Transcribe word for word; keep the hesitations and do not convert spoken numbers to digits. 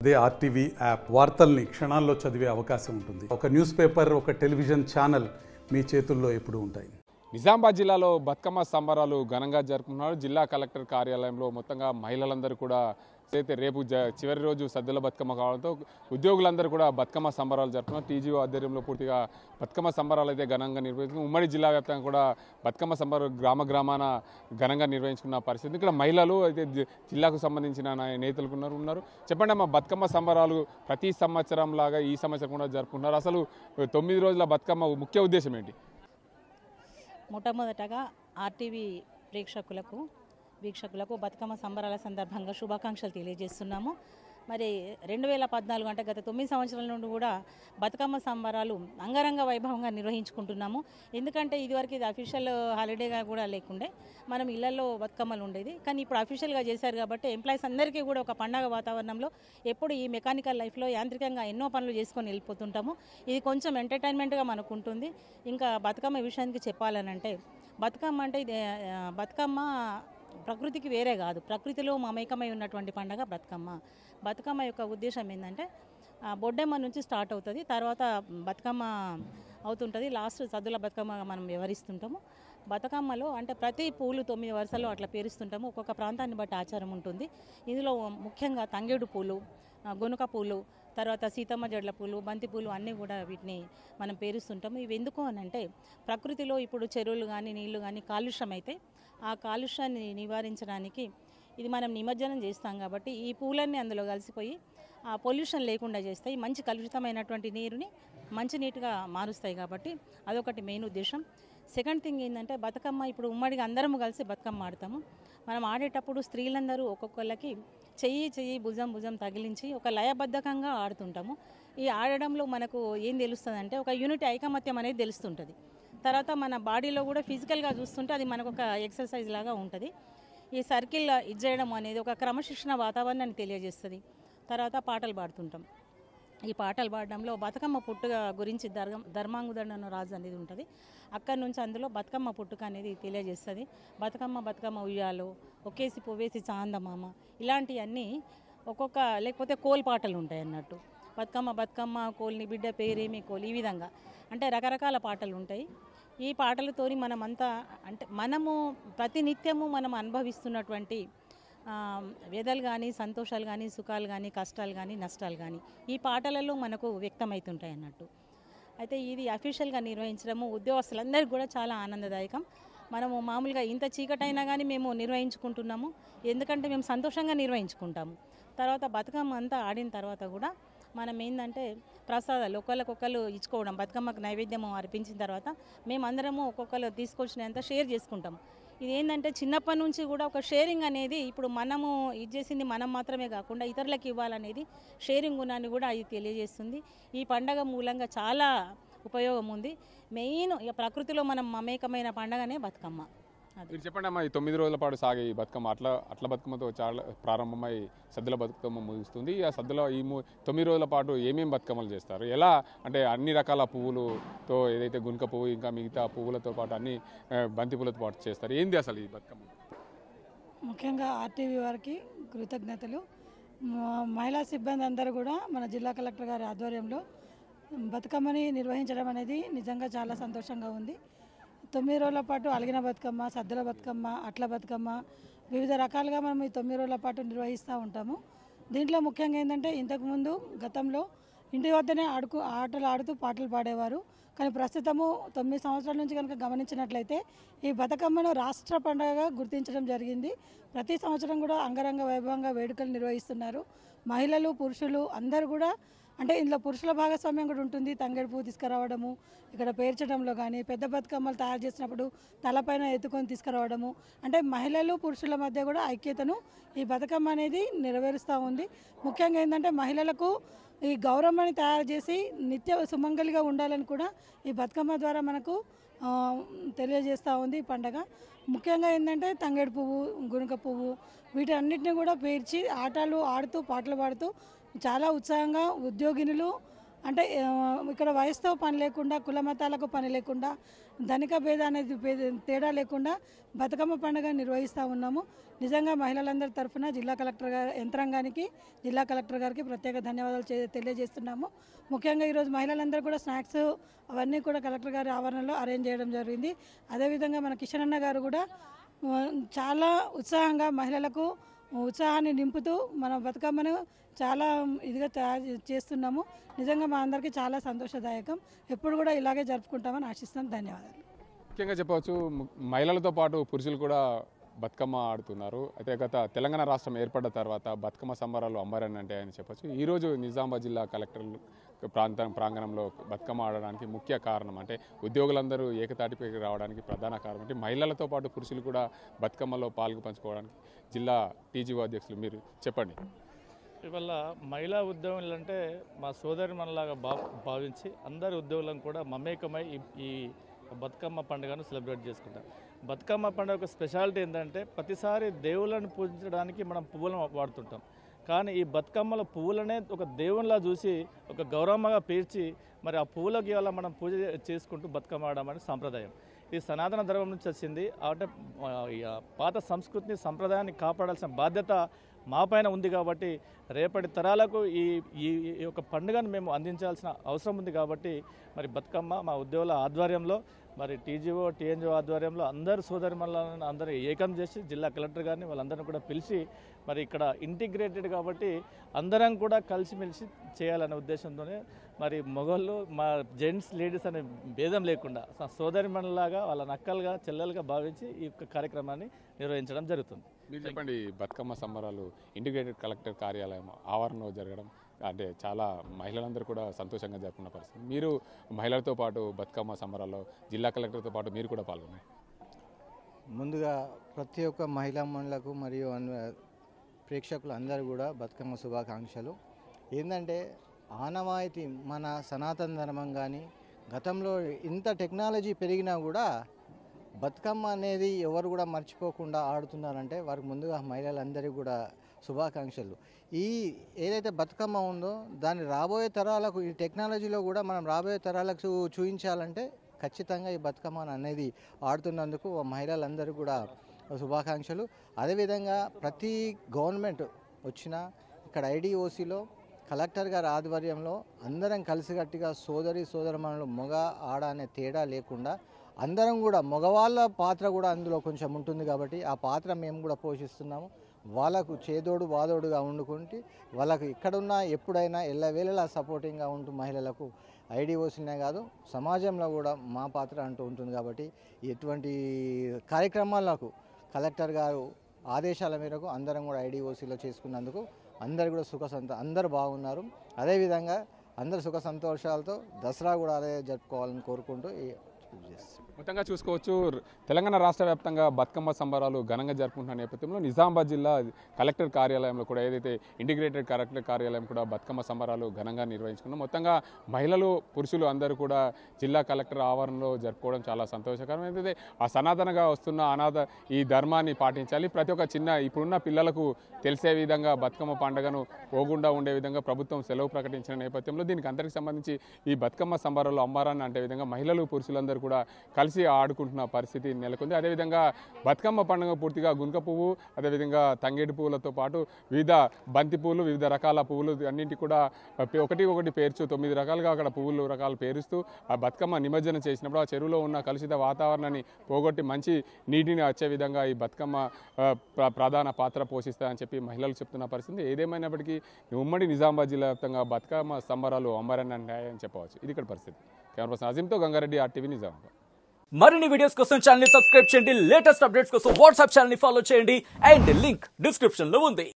అదే RTV app వార్తల్ని క్షణాల్లో చదివే అవకాశం ఉంటుంది. ఒక న్యూస్ పేపర్, ఒక టెలివిజన్ ఛానల్ మీ చేతుల్లో ఎప్పుడూ ఉంటాయి. నిజామాబాద్ జిల్లాలో బతుకమ్మ సంబరాలు ఘనంగా జరుపుకున్నారు. జిల్లా కలెక్టర్ కార్యాలయంలో మొత్తంగా మహిళలందరూ కూడా అయితే రేపు చివరి రోజు సద్దుల బతుకమ్మ కావడంతో ఉద్యోగులందరూ కూడా బతుకమ్మ సంబరాలు జరుపుకున్నారు. టీజీఓ ఆధ్వర్యంలో పూర్తిగా బతుకమ్మ సంబరాలు అయితే ఘనంగా నిర్వహించుకున్నారు. ఉమ్మడి జిల్లా వ్యాప్తంగా కూడా బతుకమ్మ సంబరాలు గ్రామ గ్రామాన ఘనంగా నిర్వహించుకున్న పరిస్థితి. ఇక్కడ మహిళలు అయితే జిల్లాకు సంబంధించిన నేతలు ఉన్నారు ఉన్నారు చెప్పండి అమ్మా, బతుకమ్మ సంబరాలు ప్రతి సంవత్సరం లాగా ఈ సంవత్సరం కూడా జరుపుకుంటున్నారు. అసలు తొమ్మిది రోజుల బతుకమ్మ ముఖ్య ఉద్దేశం ఏంటి? మొట్టమొదటగా ఆర్టీవీ ప్రేక్షకులకు వీక్షకులకు బతుకమ్మ సంబరాల సందర్భంగా శుభాకాంక్షలు తెలియజేస్తున్నాము. మరి రెండు వేల పద్నాలుగు అంటే గత తొమ్మిది సంవత్సరాల నుండి కూడా బతుకమ్మ సంబరాలు అంగరంగ వైభవంగా నిర్వహించుకుంటున్నాము. ఎందుకంటే ఇదివరకు ఇది అఫీషియల్ హాలిడేగా కూడా లేకుండే మనం ఇళ్లలో బతుకమ్మలు ఉండేది. కానీ ఇప్పుడు అఫీషియల్గా చేశారు కాబట్టి ఎంప్లాయీస్ అందరికీ కూడా ఒక పండగ వాతావరణంలో ఎప్పుడు ఈ మెకానికల్ లైఫ్లో యాంత్రికంగా ఎన్నో పనులు చేసుకొని వెళ్ళిపోతుంటాము. ఇది కొంచెం ఎంటర్టైన్మెంట్గా మనకు ఉంటుంది. ఇంకా బతుకమ్మ విషయానికి చెప్పాలనంటే బతుకమ్మ అంటే ఇది బతుకమ్మ ప్రకృతికి వేరే కాదు, ప్రకృతిలో మమేకమై ఉన్నటువంటి పండగ బతుకమ్మ. బతుకమ్మ యొక్క ఉద్దేశం ఏంటంటే బొడ్డెమ్మ నుంచి స్టార్ట్ అవుతుంది, తర్వాత బతుకమ్మ అవుతుంటుంది, లాస్ట్ సద్దుల బతుకమ్మ మనం వివరిస్తుంటాము. బతుకమ్మలో అంటే ప్రతి పూలు తొమ్మిది వరుసలో అట్లా పేరుస్తుంటాము. ఒక్కొక్క ప్రాంతాన్ని బట్టి ఆచారం ఉంటుంది. ఇందులో ముఖ్యంగా తంగేడు పూలు, గునుక పూలు, తర్వాత సీతమ్మ జడ్ల పూలు, బంతి పూలు అన్నీ కూడా వీటిని మనం పేరుస్తుంటాము. ఇవి ఎందుకు అని అంటే ప్రకృతిలో ఇప్పుడు చెరువులు కానీ నీళ్లు కానీ కాలుష్యం అయితే ఆ కాలుష్యాన్ని నివారించడానికి ఇది మనం నిమజ్జనం చేస్తాం కాబట్టి ఈ పూలన్నీ అందులో కలిసిపోయి ఆ పొల్యూషన్ లేకుండా చేస్తాయి. మంచి కలుషితమైనటువంటి నీరుని మంచి నీట్గా మారుస్తాయి కాబట్టి అదొకటి మెయిన్ ఉద్దేశం. సెకండ్ థింగ్ ఏంటంటే బతుకమ్మ ఇప్పుడు ఉమ్మడిగా అందరము కలిసి బతుకమ్మ ఆడతాము. మనం ఆడేటప్పుడు స్త్రీలందరూ ఒక్కొక్కళ్ళకి చెయ్యి చెయ్యి భుజం భుజం తగిలించి ఒక లయబద్ధకంగా ఆడుతుంటాము. ఈ ఆడడంలో మనకు ఏం తెలుస్తుంది అంటే ఒక యూనిటీ, ఐకమత్యం అనేది తెలుస్తుంటుంది. తర్వాత మన బాడీలో కూడా ఫిజికల్గా చూస్తుంటే అది మనకు ఒక ఎక్సర్సైజ్ లాగా ఉంటుంది. ఈ సర్కిల్ ఇది చేయడం అనేది ఒక క్రమశిక్షణ వాతావరణాన్ని తెలియజేస్తుంది. తర్వాత పాటలు పాడుతుంటాం. ఈ పాటలు పాడడంలో బతుకమ్మ పుట్టుక గురించి ధర్మ ధర్మాంగుదండన రాజు అనేది ఉంటుంది. అక్కడి నుంచి అందులో బతుకమ్మ పుట్టుక అనేది తెలియజేస్తుంది. బతుకమ్మ బతుకమ్మ ఉయ్యాలో, ఒకేసి పువ్వేసి చాందమామ, ఇలాంటివన్నీ ఒక్కొక్క లేకపోతే కోల్ పాటలు ఉంటాయి అన్నట్టు. బతుకమ్మ బతుకమ్మ కోల్ని బిడ్డ పేరేమి కోల్, ఈ విధంగా అంటే రకరకాల పాటలు ఉంటాయి. ఈ పాటలతోని మనమంతా అంటే మనము ప్రతినిత్యము మనం అనుభవిస్తున్నటువంటి వేదలు కానీ, సంతోషాలు కానీ, సుఖాలు కానీ, కష్టాలు కానీ, నష్టాలు కానీ ఈ పాటలలో మనకు వ్యక్తమవుతుంటాయి అన్నట్టు. అయితే ఇది అఫీషియల్గా నిర్వహించడము ఉద్యోగస్తులందరికీ కూడా చాలా ఆనందదాయకం. మనము మామూలుగా ఇంత చీకటైనా కానీ మేము నిర్వహించుకుంటున్నాము, ఎందుకంటే మేము సంతోషంగా నిర్వహించుకుంటాము. తర్వాత బతుకమ్మ అంతా ఆడిన తర్వాత కూడా మనం ఏంటంటే ప్రసాదాలు ఒకళ్ళకొకళ్ళు ఇచ్చుకోవడం, బతుకమ్మకు నైవేద్యం అర్పించిన తర్వాత మేమందరము ఒక్కొక్కరు తీసుకొచ్చినంత షేర్ చేసుకుంటాము. ఇది ఏంటంటే చిన్నప్పటి నుంచి కూడా ఒక షేరింగ్ అనేది ఇప్పుడు మనము ఇది చేసింది మనం మాత్రమే కాకుండా ఇతరులకు ఇవ్వాలనేది షేరింగ్ గుణాన్ని కూడా అది తెలియజేస్తుంది. ఈ పండగ మూలంగా చాలా ఉపయోగం ఉంది. మెయిన్ ఇక ప్రకృతిలో మనం మమేకమైన పండగనే బతుకమ్మ. మీరు చెప్పండి అమ్మా, ఈ తొమ్మిది రోజుల పాటు సాగే ఈ బతుకమ్మ అట్లా అట్ల బతుకమ్మతో చాలా ప్రారంభమై సద్దుల బతుకమ్మ ముగుస్తుంది. ఆ సద్దుల ఈ తొమ్మిది రోజుల పాటు ఏమేమి బతుకమ్మలు చేస్తారు, ఎలా అంటే అన్ని రకాల పువ్వులతో ఏదైతే గునుక పువ్వు ఇంకా మిగతా పువ్వులతో పాటు అన్ని బంతి పూలతో పాటు చేస్తారు, ఏంది అసలు ఈ బతుకమ్మ? ముఖ్యంగా ఆర్టీవీ వారికి కృతజ్ఞతలు. మహిళా సిబ్బంది అందరూ కూడా మన జిల్లా కలెక్టర్ గారి ఆధ్వర్యంలో బతుకమ్మని నిర్వహించడం అనేది నిజంగా చాలా సంతోషంగా ఉంది. తొమ్మిది రోజుల పాటు అలిగిన బతుకమ్మ, సద్దుల బతుకమ్మ, అట్ల బతుకమ్మ వివిధ రకాలుగా మనం ఈ తొమ్మిది రోజుల పాటు నిర్వహిస్తూ ఉంటాము. దీంట్లో ముఖ్యంగా ఏంటంటే ఇంతకుముందు గతంలో ఇంటి వద్దనే ఆడుకు ఆటలు ఆడుతూ పాటలు పాడేవారు. కానీ ప్రస్తుతము తొమ్మిది సంవత్సరాల నుంచి కనుక గమనించినట్లయితే ఈ బతుకమ్మను రాష్ట్ర పండుగగా గుర్తించడం జరిగింది. ప్రతి సంవత్సరం కూడా అంగరంగ వైభవంగా వేడుకలు నిర్వహిస్తున్నారు. మహిళలు, పురుషులు అందరూ కూడా అంటే ఇందులో పురుషుల భాగస్వామ్యం కూడా ఉంటుంది. తంగేడు పువ్వు తీసుకురావడము, ఇక్కడ పేర్చడంలో కానీ, పెద్ద బతుకమ్మలు తయారు చేసినప్పుడు తలపైన ఎత్తుకొని తీసుకురావడము, అంటే మహిళలు పురుషుల మధ్య కూడా ఐక్యతను ఈ బతుకమ్మ అనేది నెరవేరుస్తూ ఉంది. ముఖ్యంగా ఏంటంటే మహిళలకు ఈ గౌరమ్మని తయారు చేసి నిత్య సుమంగలిగా ఉండాలని కూడా ఈ బతుకమ్మ ద్వారా మనకు తెలియజేస్తూ ఉంది ఈ పండగ. ముఖ్యంగా ఏంటంటే తంగేడు పువ్వు, గునుక పువ్వు వీటన్నిటిని కూడా పేర్చి ఆటలు ఆడుతూ పాటలు పాడుతూ చాలా ఉత్సాహంగా ఉద్యోగినులు అంటే ఆ, ఇక్కడ వయసుతో పని లేకుండా కుల మతాలకు పని లేకుండా ధనిక భేద అనేది భేద- తేడా లేకుండా బతుకమ్మ పండుగ నిర్వహిస్తూ ఉన్నాము. నిజంగా మహిళలందరి తరఫున జిల్లా కలెక్టర్ గారి యంత్రాంగానికి జిల్లా కలెక్టర్ గారికి ప్రత్యేక ధన్యవాదాలు చే- తెలియజేస్తున్నాము. ముఖ్యంగా ఈరోజు మహిళలందరూ కూడా స్నాక్స్ అవన్నీ కూడా కలెక్టర్ గారి ఆవరణలో అరేంజ్ చేయడం జరిగింది. అదేవిధంగా మన కిషన్ అన్న గారు కూడా ఆ, చాలా ఉత్సాహంగా మహిళలకు ఉత్సాహాన్ని నింపుతూ మన బతుకమ్మను చాలా ఇదిగా తయారు చేస్తున్నాము. నిజంగా మా అందరికీ చాలా సంతోషదాయకం. ఎప్పుడు కూడా ఇలాగే జరుపుకుంటామని ఆశిస్తున్నాం. ధన్యవాదాలు. ముఖ్యంగా చెప్పవచ్చు ము- మహిళలతో పాటు పురుషులు కూడా బతుకమ్మ ఆడుతున్నారు. అయితే గత తెలంగాణ రాష్ట్రం ఏర్పడ్డ తర్వాత బతుకమ్మ సంబరాలు అంబరని అంటే అని చెప్పొచ్చు. ఈరోజు నిజామాబాద్ జిల్లా కలెక్టర్ ప్రాంతం ప్రాంగణంలో బతుకమ్మ ఆడడానికి ముఖ్య కారణం అంటే ఉద్యోగులందరూ ఏకతాటిపైకి రావడానికి ప్రధాన కారణం అంటే మహిళలతో పాటు పురుషులు కూడా బతుకమ్మలో పాల్గొ పంచుకోవడానికి జిల్లా టీజీఓ అధ్యక్షులు మీరు చెప్పండి. ఇవాళ మహిళా ఉద్యోగులు అంటే మా సోదరి మనలాగా భా భావించి అందరి ఉద్యోగులను కూడా మమేకమై ఈ ఈ బతుకమ్మ పండుగను సెలబ్రేట్ చేసుకుంటాం. బతుకమ్మ పండుగ ఒక స్పెషాలిటీ ఏంటంటే ప్రతిసారి దేవుళ్ళని పూజించడానికి మనం పువ్వులను వాడుతుంటాం. కానీ ఈ బతుకమ్మల పువ్వులనే ఒక దేవునిలా చూసి ఒక గౌరవంగా పేర్చి మరి ఆ పువ్వులకి ఇవాళ మనం పూజ చేసుకుంటూ బతుకమ్మ ఆడడం అనేది సాంప్రదాయం. ఇది సనాతన ధర్మం నుంచి వచ్చింది. అంటే ఆ, ఈ పాత సంస్కృతిని సంప్రదాయాన్ని కాపాడాల్సిన బాధ్యత మా పైన ఉంది కాబట్టి రేపటి తరాలకు ఈ ఈ ఈ యొక్క పండుగను మేము అందించాల్సిన అవసరం ఉంది కాబట్టి మరి బతుకమ్మ మా ఉద్యోగుల ఆధ్వర్యంలో మరి టీజీఓ టీఎన్జిఓ ఆధ్వర్యంలో అందరు సోదరిమణులను అందరూ ఏకం చేసి జిల్లా కలెక్టర్ గారిని వాళ్ళందరినీ కూడా పిలిచి మరి ఇక్కడ ఇంటిగ్రేటెడ్ కాబట్టి అందరం కూడా కలిసిమెలిసి చేయాలనే ఉద్దేశంతోనే మరి మగవాళ్ళు మా జెంట్స్ లేడీస్ అనే భేదం లేకుండా సోదరిమణులాగా వాళ్ళ నక్కలుగా చెల్లెలుగా భావించి ఈ యొక్క కార్యక్రమాన్ని నిర్వహించడం జరుగుతుంది. మీరు చెప్పండి, బతుకమ్మ సంబరాలు ఇంటిగ్రేటెడ్ కలెక్టర్ కార్యాలయం ఆవరణలో జరగడం అంటే చాలా మహిళలందరూ కూడా సంతోషంగా జరుపుకున్న పరిస్థితి. మీరు మహిళలతో పాటు బతుకమ్మ సంబరాల్లో జిల్లా కలెక్టర్తో పాటు మీరు కూడా పాల్గొన్నారు. ముందుగా ప్రతి ఒక్క మహిళా మనులకు మరియు అన్- ప్రేక్షకులు అందరూ కూడా బతుకమ్మ శుభాకాంక్షలు. ఏంటంటే ఆనవాయితీ మన సనాతన ధర్మం కానీ గతంలో ఇంత టెక్నాలజీ పెరిగినా కూడా బతుకమ్మ అనేది ఎవరు కూడా మర్చిపోకుండా ఆడుతున్నారంటే వారికి ముందుగా మహిళలందరికీ కూడా శుభాకాంక్షలు. ఈ ఏదైతే బతుకమ్మ ఉందో దాన్ని రాబోయే తరాలకు ఈ టెక్నాలజీలో కూడా మనం రాబోయే తరాలకు చూ- చూపించాలంటే ఖచ్చితంగా ఈ బతుకమ్మ అనేది ఆడుతున్నందుకు మహిళలందరూ కూడా శుభాకాంక్షలు. అదేవిధంగా ప్రతి గవర్నమెంట్ వచ్చినా ఇక్కడ ఐడిఓసిలో కలెక్టర్ గారి ఆధ్వర్యంలో అందరం కలిసికట్టుగా సోదరి సోదరమణులు మగ ఆడ అనే తేడా లేకుండా అందరం కూడా మగవాళ్ళ పాత్ర కూడా అందులో కొంచెం ఉంటుంది కాబట్టి ఆ పాత్ర మేము కూడా పోషిస్తున్నాము. వాళ్ళకు చేదోడు వాదోడుగా వండుకుంటే వాళ్ళకు ఎక్కడున్నా ఎప్పుడైనా ఎల్లవేళలా సపోర్టింగ్గా ఉంటూ మహిళలకు ఐడిఓసీనే కాదు సమాజంలో కూడా మా పాత్ర అంటూ ఉంటుంది కాబట్టి ఎటువంటి కార్యక్రమాలకు కలెక్టర్ గారు ఆదేశాల మేరకు అందరం కూడా ఐడిఓసీలో చేసుకున్నందుకు అందరు కూడా సుఖ సంతో అందరు బాగున్నారు. అదేవిధంగా అందరు సుఖ సంతోషాలతో దసరా కూడా అదే జరుపుకోవాలని కోరుకుంటూ ఈ చేస్తాం. మొత్తంగా చూసుకోవచ్చు, తెలంగాణ రాష్ట్ర వ్యాప్తంగా బతుకమ్మ సంబరాలు ఘనంగా జరుపుకుంటున్న నేపథ్యంలో నిజామాబాద్ జిల్లా కలెక్టర్ కార్యాలయంలో కూడా ఏదైతే ఇంటిగ్రేటెడ్ కలెక్టర్ కార్యాలయం కూడా బతుకమ్మ సంబరాలు ఘనంగా నిర్వహించుకున్నాం. మొత్తంగా మహిళలు పురుషులు అందరూ కూడా జిల్లా కలెక్టర్ ఆవరణలో జరుపుకోవడం చాలా సంతోషకరం. అయితే ఆ సనాతనగా వస్తున్న అనాథ ఈ ధర్మాన్ని పాటించాలి. ప్రతి ఒక్క చిన్న ఇప్పుడున్న పిల్లలకు తెలిసే విధంగా బతుకమ్మ పండుగను పోకుండా ఉండే విధంగా ప్రభుత్వం సెలవు ప్రకటించిన నేపథ్యంలో దీనికి అందరికి సంబంధించి ఈ బతుకమ్మ సంబరాలు అమ్మారాన్ని అంటే విధంగా మహిళలు పురుషులందరూ కూడా కలిసి ఆడుకుంటున్న పరిస్థితి నెలకొంది. అదేవిధంగా బతుకమ్మ పండుగ పూర్తిగా గునుక పువ్వు, అదేవిధంగా తంగేడు పువ్వులతో పాటు వివిధ బంతి పువ్వులు, వివిధ రకాల పువ్వులు అన్నింటి కూడా ఒకటి ఒకటి పేర్చు తొమ్మిది రకాలుగా అక్కడ పువ్వులు రకాలు పేరుస్తూ ఆ బతుకమ్మ నిమజ్జనం చేసినప్పుడు ఆ చెరువులో ఉన్న కలుషిత వాతావరణాన్ని పోగొట్టి మంచి నీటిని వచ్చే విధంగా ఈ బతుకమ్మ ప్రధాన పాత్ర పోషిస్తాయని చెప్పి మహిళలు చెప్తున్న పరిస్థితి. ఏదేమైనప్పటికీ ఉమ్మడి నిజామాబాద్ జిల్లా వ్యాప్తంగా బతుకమ్మ సంబరాలు అంబరని అని చెప్పవచ్చు. ఇది ఇక్కడ పరిస్థితి. కెమెరా పర్సన్ అజీంతో గంగారెడ్డి, ఆర్టీవీ నిజామాబాద్. మరిన్ని వీడియోస్ కోసం ఛానల్ ని సబ్స్క్రైబ్ చేయండి. లేటెస్ట్ అప్డేట్స్ కోసం వాట్సాప్ ఛానల్ ని ఫాలో చేయండి అండ్ లింక్ డిస్క్రిప్షన్ లో ఉంది.